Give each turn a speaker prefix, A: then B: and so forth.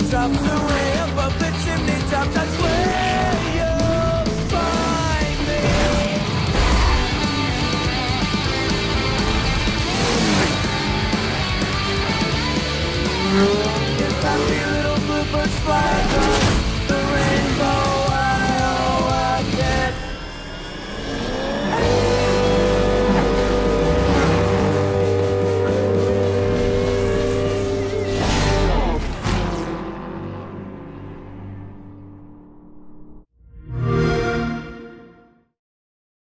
A: drops away above the chimney tops. I swear you'll find me. If happy little bluebirds fly